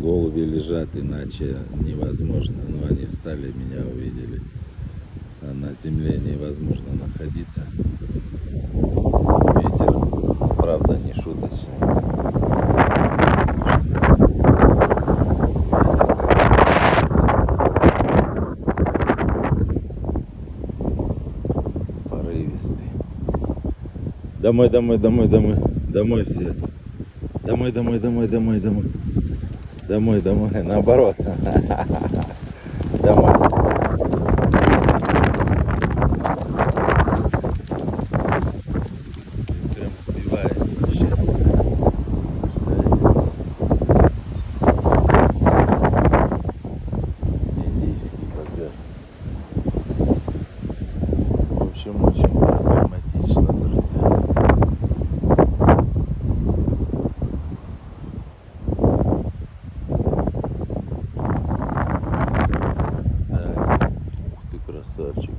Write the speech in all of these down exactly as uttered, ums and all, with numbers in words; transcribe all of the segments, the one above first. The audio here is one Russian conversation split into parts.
голуби лежат, иначе невозможно. Ну, они встали, меня увидели. А на земле невозможно находиться. Ветер, правда, не шуточный. Порывистый. Домой, домой, домой, домой. Домой все. Домой, домой, домой, домой, домой. Домой, домой. Наоборот. Домой. Прям сбивает вообще. Индийский бобер. В общем, очень проблематично, друзья. Так, ух ты, красавчик.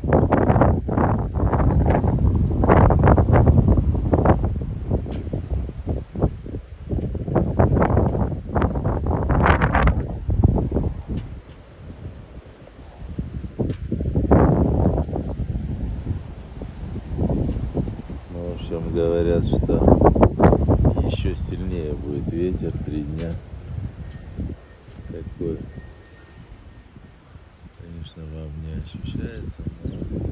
В общем, говорят, что еще сильнее будет ветер три дня. Такой, конечно, вам не ощущается, но